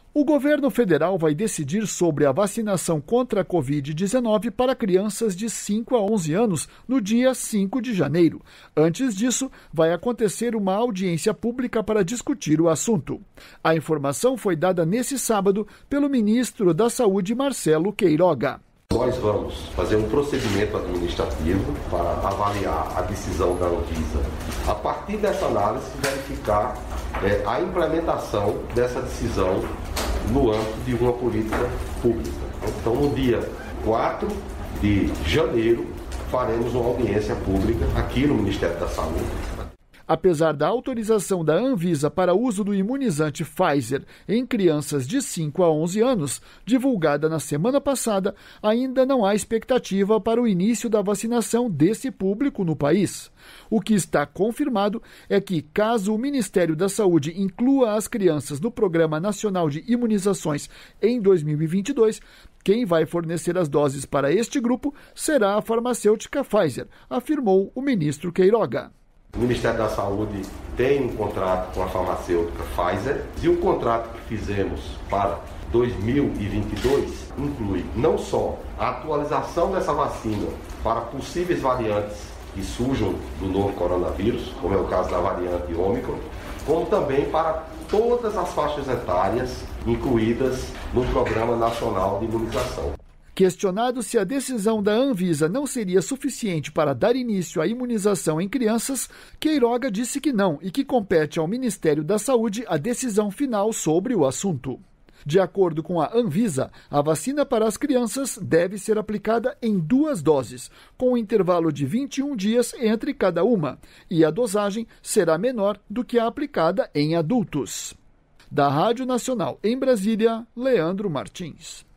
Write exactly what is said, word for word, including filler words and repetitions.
O governo federal vai decidir sobre a vacinação contra a covid dezenove para crianças de cinco a onze anos no dia cinco de janeiro. Antes disso, vai acontecer uma audiência pública para discutir o assunto. A informação foi dada nesse sábado pelo ministro da Saúde, Marcelo Queiroga. Nós vamos fazer um procedimento administrativo para avaliar a decisão da Anvisa. A partir dessa análise, verificar é, a implementação dessa decisão no âmbito de uma política pública. Então, no dia quatro de janeiro, faremos uma audiência pública aqui no Ministério da Saúde. Apesar da autorização da Anvisa para uso do imunizante Pfizer em crianças de cinco a onze anos, divulgada na semana passada, ainda não há expectativa para o início da vacinação desse público no país. O que está confirmado é que, caso o Ministério da Saúde inclua as crianças no Programa Nacional de Imunizações em dois mil e vinte e dois, quem vai fornecer as doses para este grupo será a farmacêutica Pfizer, afirmou o ministro Queiroga. O Ministério da Saúde tem um contrato com a farmacêutica Pfizer e o contrato que fizemos para dois mil e vinte e dois inclui não só a atualização dessa vacina para possíveis variantes que surjam do novo coronavírus, como é o caso da variante Ômicron, como também para todas as faixas etárias incluídas no Programa Nacional de Imunização. Questionado se a decisão da Anvisa não seria suficiente para dar início à imunização em crianças, Queiroga disse que não e que compete ao Ministério da Saúde a decisão final sobre o assunto. De acordo com a Anvisa, a vacina para as crianças deve ser aplicada em duas doses, com um intervalo de vinte e um dias entre cada uma, e a dosagem será menor do que a aplicada em adultos. Da Rádio Nacional em Brasília, Leandro Martins.